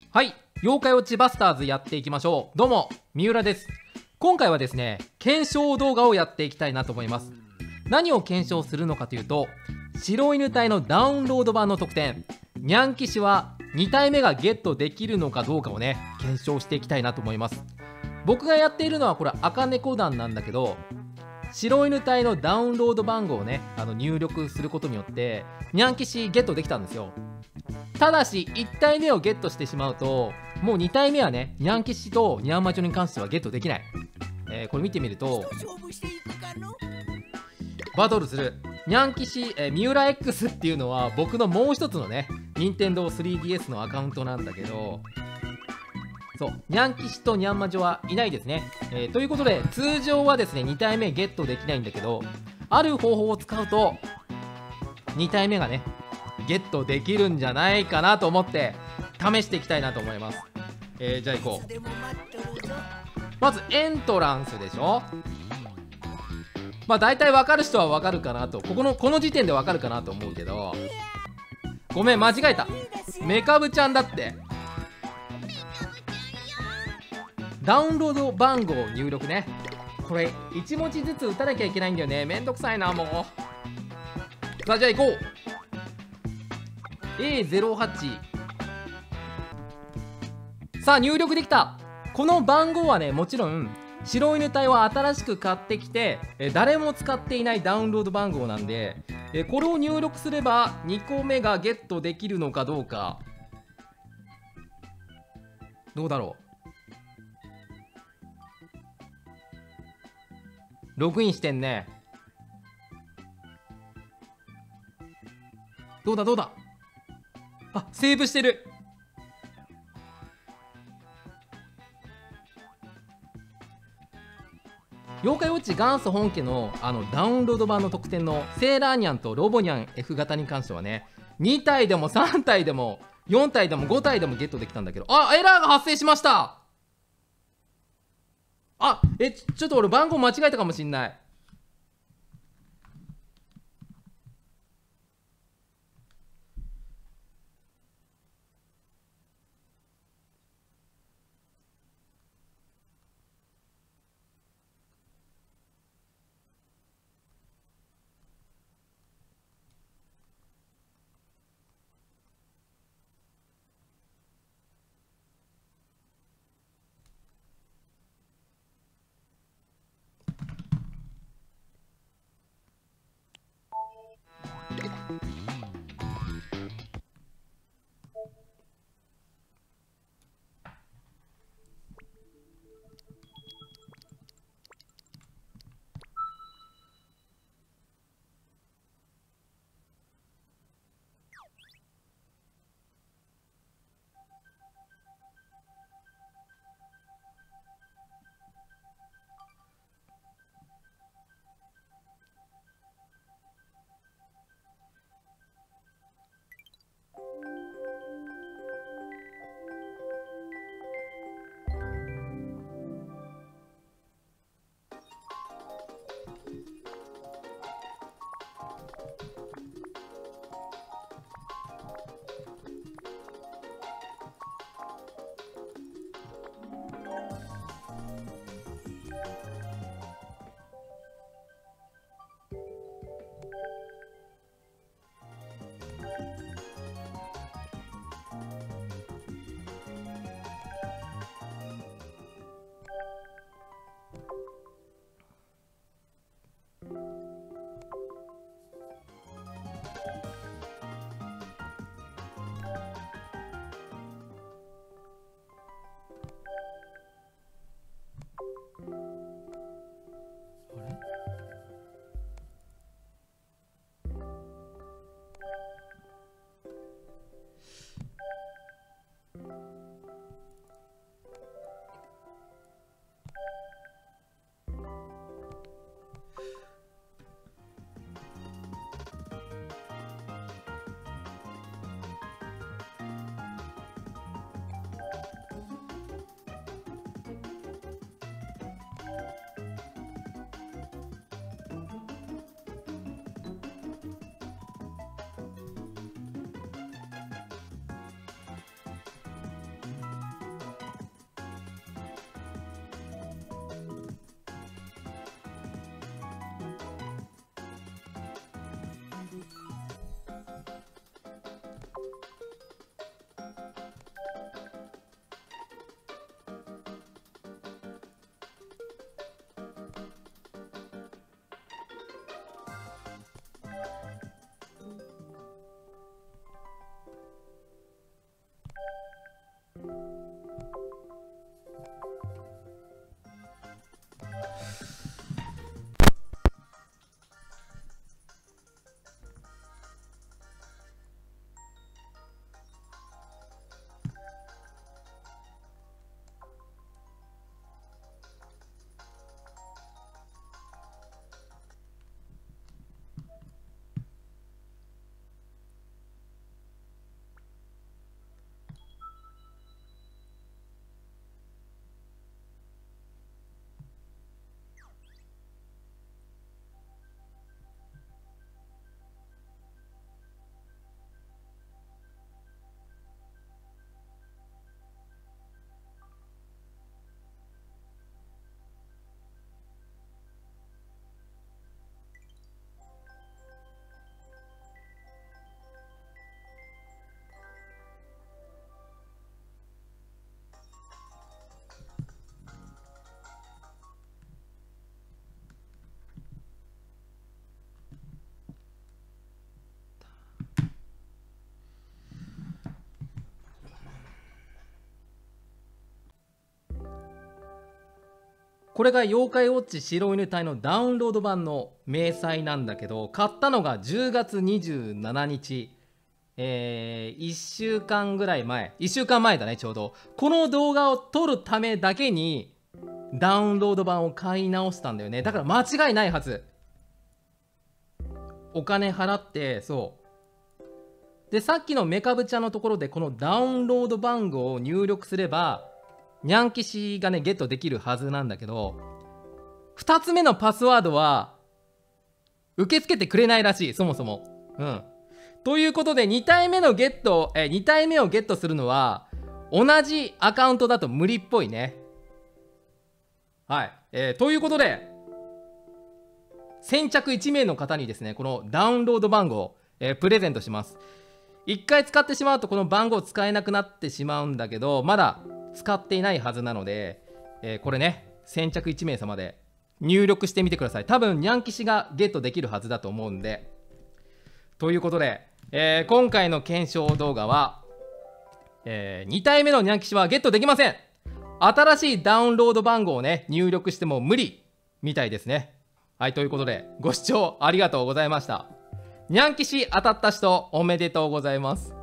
はい、妖怪ウォッチバスターズやっていきましょう。どうも三浦です。今回はですね、検証動画をやっていきたいなと思います。何を検証するのかというと、白犬隊のダウンロード版の特典ニャン騎士は2体目がゲットできるのかどうかをね、検証していきたいなと思います。僕がやっているのはこれ赤猫団なんだけど、白犬隊のダウンロード番号をね入力することによってニャン騎士ゲットできたんですよ。ただし1体目をゲットしてしまうと、もう2体目はね、ニャン騎士とニャン魔女に関してはゲットできない。これ見てみると、バトルするニャン騎士、三浦 X っていうのは僕のもう一つのね、任天堂 3DS のアカウントなんだけど、そう、ニャン騎士とニャン魔女はいないですね。ということで通常はですね2体目ゲットできないんだけど、ある方法を使うと2体目がねゲットできるんじゃないかなと思って試していきたいなと思います。じゃあ行こう。まずエントランスでしょ。まあ大体分かる人は分かるかなと、この時点で分かるかなと思うけど、ごめん間違えた、メカブちゃんだって。ダウンロード番号入力ね、これ1文字ずつ打たなきゃいけないんだよね。めんどくさいなもう。さあじゃあ行こう。 A08。 さあ入力できた。この番号はね、もちろん白犬隊は新しく買ってきて誰も使っていないダウンロード番号なんで、これを入力すれば2個目がゲットできるのかどうか。どうだろう。ログインしてんね。どうだどうだ。あ、セーブしてる。妖怪ウォッチ元祖本家のダウンロード版の特典のセーラーニャンとロボニャン F 型に関してはね、2体でも3体でも4体でも5体でもゲットできたんだけど、あ、エラーが発生しました。あ、ちょっと俺番号間違えたかもしんない。 これが妖怪ウォッチ白犬隊のダウンロード版の明細なんだけど、買ったのが10月27日。1週間ぐらい前、1週間前だね、ちょうど。この動画を撮るためだけに、ダウンロード版を買い直したんだよね。だから間違いないはず。お金払って、そう。で、さっきのメカブチャのところで、このダウンロード番号を入力すれば、ニャン吉がね、ゲットできるはずなんだけど、2つ目のパスワードは、受け付けてくれないらしい、そもそも。うん。ということで、2体目をゲットするのは、同じアカウントだと無理っぽいね。はい。ということで、先着1名の方にですね、このダウンロード番号、プレゼントします。1回使ってしまうと、この番号使えなくなってしまうんだけど、まだ使っていないはずなので、これね、先着1名様で入力してみてください。多分、ニャン吉がゲットできるはずだと思うんで。ということで、今回の検証動画は、2体目のニャン吉はゲットできません。新しいダウンロード番号をね、入力しても無理みたいですね。はい、ということで、ご視聴ありがとうございました。ニャン吉当たった人、おめでとうございます。